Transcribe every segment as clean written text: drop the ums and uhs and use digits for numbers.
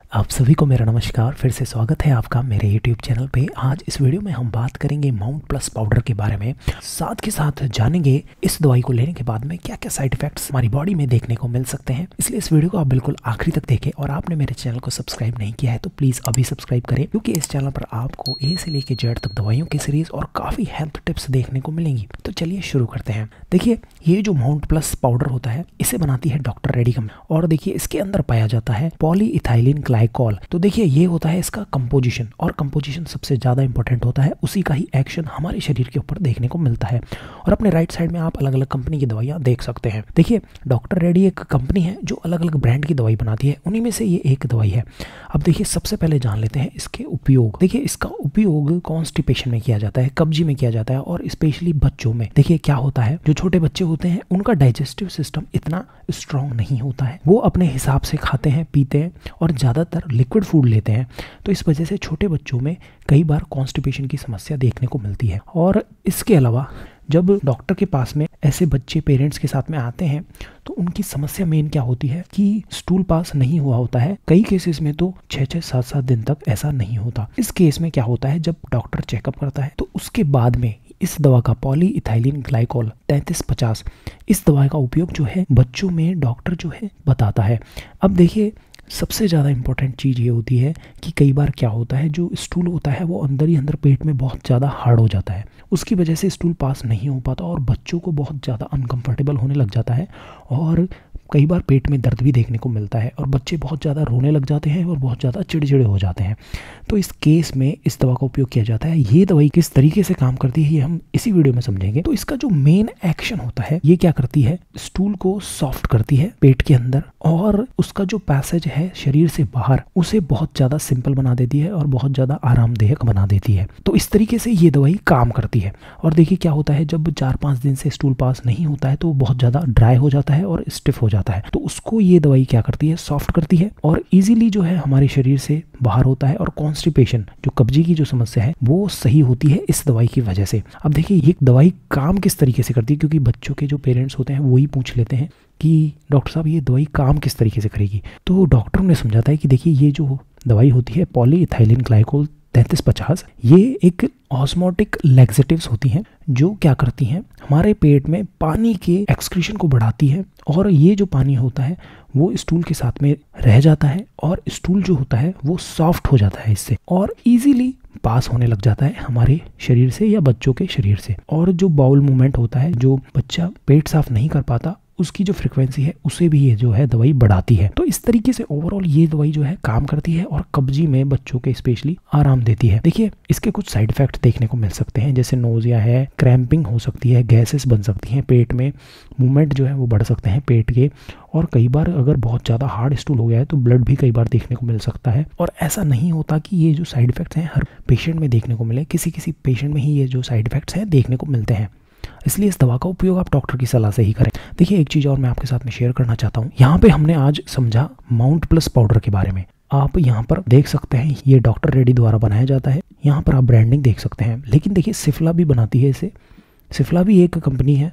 आप सभी को मेरा नमस्कार। फिर से स्वागत है आपका मेरे YouTube चैनल पे। आज इस वीडियो में हम बात करेंगे माउंट प्लस पाउडर के बारे में। साथ के साथ जानेंगे इस दवाई को लेने के बाद में क्या क्या साइड इफेक्ट्स हमारी बॉडी में देखने को मिल सकते हैं। इसलिए इस वीडियो को आप बिल्कुल आखिरी तक देखें और आपने मेरे चैनल को सब्सक्राइब नहीं किया है तो प्लीज़ अभी सब्सक्राइब करें, क्योंकि इस चैनल पर आपको ए से लेकर जेड तक दवाइयों की सीरीज और काफ़ी हेल्थ टिप्स देखने को मिलेंगी। तो चलिए शुरू करते हैं। देखिए, ये जो माउंट प्लस पाउडर होता है इसे बनाती है डॉक्टर रेड्डी कंपनी और देखिए इसके अंदर पाया जाता है पॉलीइथाइलिन ग्लाइकोल। तो देखिए ये होता है इसका कंपोजिशन, और कंपोजिशन सबसे ज़्यादा इंपॉर्टेंट होता है, उसी का ही एक्शन हमारे शरीर के ऊपर देखने को मिलता है। और अपने राइट साइड में आप अलग अलग कंपनी की दवाइयाँ देख सकते हैं। देखिए, डॉक्टर रेड्डी एक कंपनी है जो अलग अलग ब्रांड की दवाई बनाती है, उन्हीं में से ये एक दवाई है। अब देखिए सबसे पहले जान लेते हैं इसके उपयोग। देखिए इसका उपयोग कॉन्स्टिपेशन में किया जाता है, कब्जी में किया जाता है, और स्पेशली बच्चों में। देखिए क्या होता है, जो छोटे बच्चे होते हैं उनका डाइजेस्टिव सिस्टम इतना स्ट्रांग नहीं होता है, वो अपने हिसाब से खाते हैं पीते हैं और ज़्यादातर लिक्विड फूड लेते हैं। तो इस वजह से छोटे बच्चों में कई बार कॉन्स्टिपेशन की समस्या देखने को मिलती है। और इसके अलावा जब डॉक्टर के पास में ऐसे बच्चे पेरेंट्स के साथ में आते हैं तो उनकी समस्या मेन क्या होती है कि स्टूल पास नहीं हुआ होता है। कई केसेस में तो 6-6, 7-7 दिन तक ऐसा नहीं होता। इस केस में क्या होता है, जब डॉक्टर चेकअप करता है तो उसके बाद में इस दवा का पॉलीइथाइलिन ग्लाइकोल 3350 इस दवा का उपयोग जो है बच्चों में डॉक्टर जो है बताता है। अब देखिए सबसे ज़्यादा इंपॉर्टेंट चीज़ ये होती है कि कई बार क्या होता है, जो स्टूल होता है वो अंदर ही अंदर पेट में बहुत ज़्यादा हार्ड हो जाता है, उसकी वजह से स्टूल पास नहीं हो पाता और बच्चों को बहुत ज़्यादा अनकंफर्टेबल होने लग जाता है और कई बार पेट में दर्द भी देखने को मिलता है और बच्चे बहुत ज़्यादा रोने लग जाते हैं और बहुत ज़्यादा चिड़चिड़े हो जाते हैं। तो इस केस में इस दवा का उपयोग किया जाता है। ये दवाई किस तरीके से काम करती है ये हम इसी वीडियो में समझेंगे। तो इसका जो मेन एक्शन होता है, ये क्या करती है, स्टूल को सॉफ्ट करती है पेट के अंदर और उसका जो पैसेज है शरीर से बाहर उसे बहुत ज़्यादा सिंपल बना देती है और बहुत ज़्यादा आरामदायक बना देती है। तो इस तरीके से ये दवाई काम करती है। और देखिए क्या होता है, जब 4-5 दिन से स्टूल पास नहीं होता है तो बहुत ज़्यादा ड्राई हो जाता है और स्टिफ हो जाता है, तो उसको ये दवाई क्या करती है, सॉफ्ट करती है और इजीली जो है हमारे शरीर से बाहर होता है। और कॉन्स्टिपेशन जो कब्जी की जो समस्या है वो सही होती है इस दवाई की वजह से। अब देखिए ये दवाई काम किस तरीके से करती है, क्योंकि बच्चों के जो पेरेंट्स होते हैं वही पूछ लेते हैं कि डॉक्टर साहब ये दवाई काम किस तरीके से करेगी। तो डॉक्टर ने समझाता है कि देखिए ये जो दवाई होती है पॉलीइथाइलिन ग्लाइकोल 3350, ये एक ऑस्मोटिक लैक्सेटिव्स होती हैं जो क्या करती हैं, हमारे पेट में पानी के एक्सक्रीशन को बढ़ाती है और ये जो पानी होता है वो स्टूल के साथ में रह जाता है और स्टूल जो होता है वो सॉफ्ट हो जाता है इससे और इजीली पास होने लग जाता है हमारे शरीर से या बच्चों के शरीर से। और जो बाउल मूवमेंट होता है, जो बच्चा पेट साफ नहीं कर पाता, उसकी जो फ्रीक्वेंसी है उसे भी ये जो है दवाई बढ़ाती है। तो इस तरीके से ओवरऑल ये दवाई जो है काम करती है और कब्जी में बच्चों के स्पेशली आराम देती है। देखिए इसके कुछ साइड इफेक्ट देखने को मिल सकते हैं, जैसे नोजिया है, क्रैम्पिंग हो सकती है, गैसेस बन सकती हैं पेट में, मूवमेंट जो है वो बढ़ सकते हैं पेट के, और कई बार अगर बहुत ज़्यादा हार्ड स्टूल हो गया है तो ब्लड भी कई बार देखने को मिल सकता है। और ऐसा नहीं होता कि ये जो साइड इफेक्ट्स हैं हर पेशेंट में देखने को मिले, किसी किसी पेशेंट में ही ये जो साइड इफेक्ट्स हैं देखने को मिलते हैं। इसलिए इस दवा का उपयोग आप डॉक्टर की सलाह से ही करें। देखिए एक चीज़ और मैं आपके साथ में शेयर करना चाहता हूँ। यहाँ पे हमने आज समझा माउंट प्लस पाउडर के बारे में। आप यहाँ पर देख सकते हैं ये डॉक्टर रेड्डी द्वारा बनाया जाता है, यहाँ पर आप ब्रांडिंग देख सकते हैं। लेकिन देखिए सिफला भी बनाती है इसे, सिफला भी एक कंपनी है,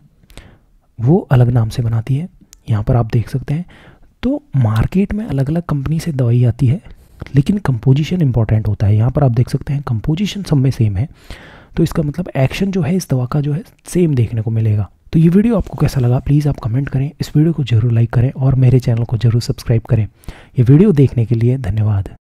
वो अलग नाम से बनाती है, यहाँ पर आप देख सकते हैं। तो मार्केट में अलग अलग कंपनी से दवाई आती है लेकिन कंपोजिशन इंपॉर्टेंट होता है। यहाँ पर आप देख सकते हैं कंपोजिशन सब में सेम है, तो इसका मतलब एक्शन जो है इस दवा का जो है सेम देखने को मिलेगा। तो ये वीडियो आपको कैसा लगा प्लीज़ आप कमेंट करें, इस वीडियो को जरूर लाइक करें और मेरे चैनल को जरूर सब्सक्राइब करें। ये वीडियो देखने के लिए धन्यवाद।